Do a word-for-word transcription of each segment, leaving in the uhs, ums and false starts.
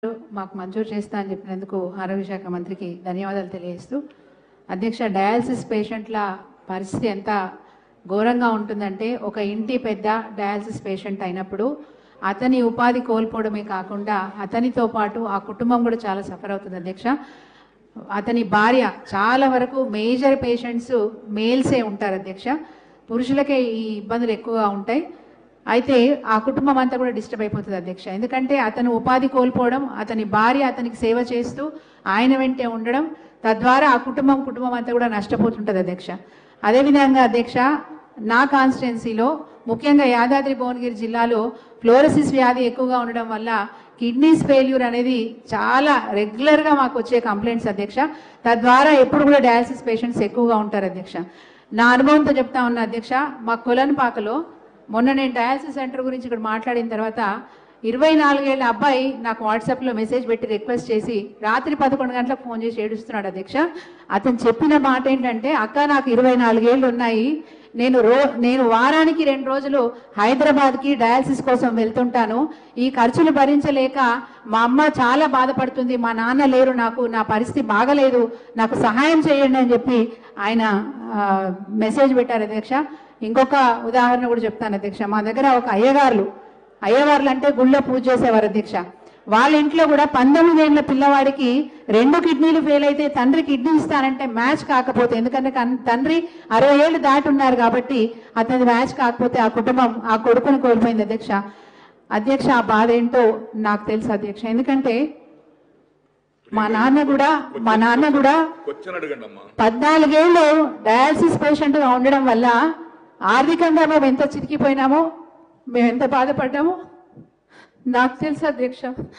మాకు మంజూరు చేస్తా అని చెప్పినందుకు ఆరోగ్య శాఖ మంత్రికి ధన్యవాదాలు తెలియజేస్తూ, అధ్యక్ష, డయాలసిస్ పేషెంట్ల పరిస్థితి ఎంత ఘోరంగా ఉంటుందంటే, ఒక ఇంటి పెద్ద డయాలసిస్ పేషెంట్ అయినప్పుడు అతని ఉపాధి కోల్పోవడమే కాకుండా అతనితో పాటు ఆ కుటుంబం కూడా చాలా సఫర్ అవుతుంది అధ్యక్ష. అతని భార్య, చాలా వరకు మేజర్ పేషెంట్స్ మేల్సే ఉంటారు అధ్యక్ష, పురుషులకే ఈ ఇబ్బందులు ఎక్కువగా ఉంటాయి. అయితే ఆ కుటుంబం అంతా కూడా డిస్టర్బ్ అయిపోతుంది అధ్యక్ష. ఎందుకంటే అతను ఉపాధి కోల్పోవడం, అతని భార్య అతనికి సేవ చేస్తూ ఆయన వెంటే ఉండడం, తద్వారా ఆ కుటుంబం కుటుంబం అంతా కూడా నష్టపోతుంటుంది అధ్యక్ష. అదేవిధంగా అధ్యక్ష, నా కాన్స్టిట్యున్సీలో ముఖ్యంగా యాదాద్రి భువనగిరి జిల్లాలో ఫ్లోరోసిస్ వ్యాధి ఎక్కువగా ఉండడం వల్ల కిడ్నీస్ ఫెయిల్యూర్ అనేది చాలా రెగ్యులర్గా మాకు వచ్చే కంప్లైంట్స్ అధ్యక్ష. తద్వారా ఎప్పుడు కూడా డయాలసిస్ పేషెంట్స్ ఎక్కువగా ఉంటారు అధ్యక్ష. నా అనుభవంతో చెప్తా ఉన్నా అధ్యక్ష, మా కొలన్పాకలో మొన్న నేను డయాలసిస్ సెంటర్ గురించి ఇక్కడ మాట్లాడిన తర్వాత ఇరవై నాలుగేళ్ల అబ్బాయి నాకు వాట్సాప్లో మెసేజ్ పెట్టి రిక్వెస్ట్ చేసి రాత్రి పదకొండు గంటలకు ఫోన్ చేసి ఏడుస్తున్నాడు అధ్యక్ష. అతను చెప్పిన మాట ఏంటంటే, అక్క నాకు ఇరవై నాలుగేళ్ళు ఉన్నాయి, నేను రో నేను వారానికి రెండు రోజులు హైదరాబాద్కి డయాలసిస్ కోసం వెళ్తుంటాను, ఈ ఖర్చులు భరించలేక మా అమ్మ చాలా బాధపడుతుంది, మా నాన్న లేరు, నాకు నా పరిస్థితి బాగలేదు, నాకు సహాయం చేయండి అని చెప్పి ఆయన మెసేజ్ పెట్టారు అధ్యక్ష. ఇంకొక ఉదాహరణ కూడా చెప్తాను అధ్యక్ష. మా దగ్గర ఒక అయ్యగారులు అయ్యగారులు అంటే గుళ్ళో పూజ చేసేవారు అధ్యక్ష. వాళ్ళ ఇంట్లో కూడా పంతొమ్మిది ఏళ్ళ పిల్లవాడికి రెండు కిడ్నీలు ఫెయిల్ అయితే తండ్రి కిడ్నీ ఇస్తానంటే మ్యాచ్ కాకపోతే, ఎందుకంటే తండ్రి అరవై ఏళ్ళు దాటి ఉన్నారు కాబట్టి అతని మ్యాచ్ కాకపోతే ఆ కుటుంబం ఆ కొడుకుని కోల్పోయింది అధ్యక్ష. అధ్యక్ష, ఆ బాధ ఏంటో నాకు తెలుసు అధ్యక్ష. ఎందుకంటే మా నాన్న కూడా మా నాన్న కూడా పద్నాలుగేళ్ళు డయాలసిస్ పేషెంట్గా ఉండడం వల్ల ఆర్థికంగా మేము ఎంత చిరికిపోయినామో, మేము ఎంత బాధపడ్డామో నాకు తెలుసు అధ్యక్ష.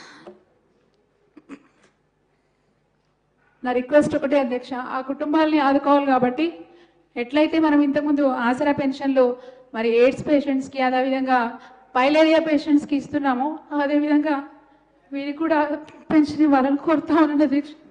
నా రిక్వెస్ట్ ఒకటే అధ్యక్ష, ఆ కుటుంబాలని ఆదుకోవాలి కాబట్టి ఎట్లయితే మనం ఇంతకుముందు ఆసరా పెన్షన్లు మరి ఎయిడ్స్ పేషెంట్స్కి, అదేవిధంగా పైలేరియా పేషెంట్స్కి ఇస్తున్నామో అదేవిధంగా వీరికి కూడా పెన్షన్ ఇవ్వాలని కోరుతా ఉన్నాను అధ్యక్ష.